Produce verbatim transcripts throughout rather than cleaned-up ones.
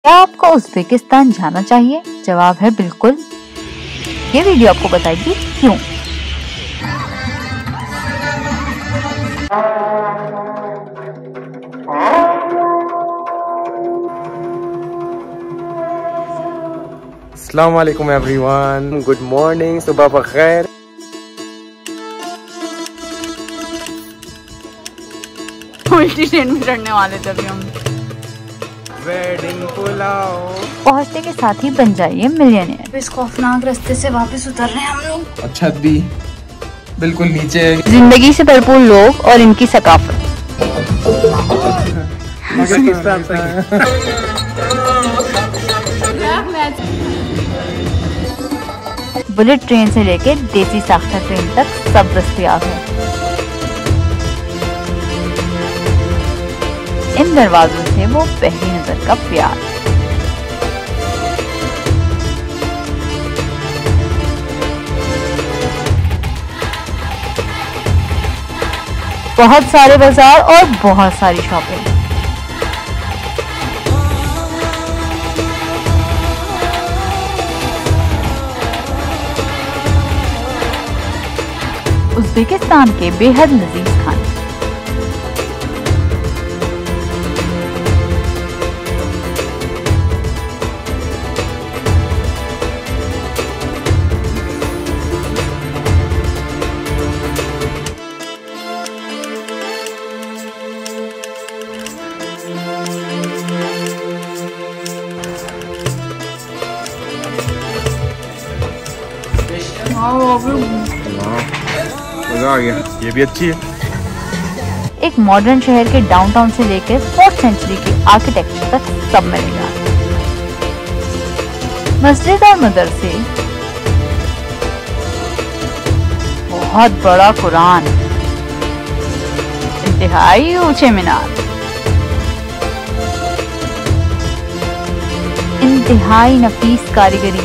क्या आपको उज़्बेकिस्तान जाना चाहिए? जवाब है बिल्कुल। ये वीडियो आपको बताएगी क्यों। अस्सलाम वालेकुम एवरीवन, गुड मॉर्निंग, सुबह बखैर। उल्टी ट्रेन में चढ़ने वाले थे अभी हम। वेडिंग पुलाव। पहुंचने के साथ ही बन जाइए मिलियनेयर। इस खौफनाक रास्ते से वापस उतर रहे हैं हम लोग। अच्छा दी बिल्कुल नीचे। जिंदगी से भरपूर लोग और इनकी सकाफत। बुलेट ट्रेन से लेके देसी साख्ता ट्रेन तक सब दस्तयाब है। इन दरवाजों से वो पहली नजर का प्यार। बहुत सारे बाजार और बहुत सारी शॉपिंग। उज़्बेकिस्तान के बेहद लजीज खाने। मजा आ गया। ये भी अच्छी है। एक मॉडर्न शहर के डाउनटाउन से लेकर फोर्थ सेंचुरी की आर्किटेक्चर तक सब मिलेगा। मस्जिद और मदरसे, बहुत बड़ा कुरान, इंतहाई ऊंचे मीनार, इंतहाई नफीस कारीगरी,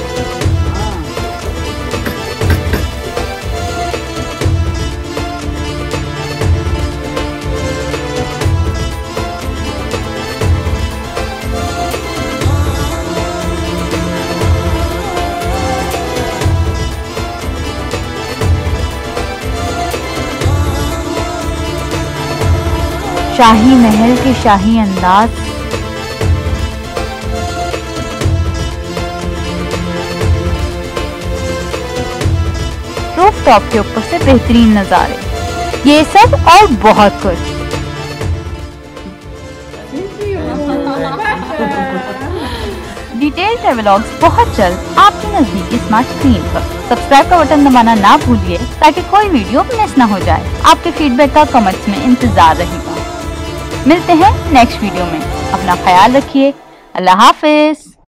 शाही महल के शाही अंदाज, रूफ टॉप के ऊपर से बेहतरीन नजारे, ये सब और बहुत कुछ। डिटेल ट्रेवलॉग्स बहुत जल्द आपकी नजदीकी स्मार्ट स्क्रीन पर। सब्सक्राइब का बटन दबाना ना भूलिए ताकि कोई वीडियो मिस ना हो जाए। आपके फीडबैक का कमेंट्स में इंतजार रहेगा। मिलते हैं नेक्स्ट वीडियो में। अपना ख्याल रखिए। अल्लाह हाफिज।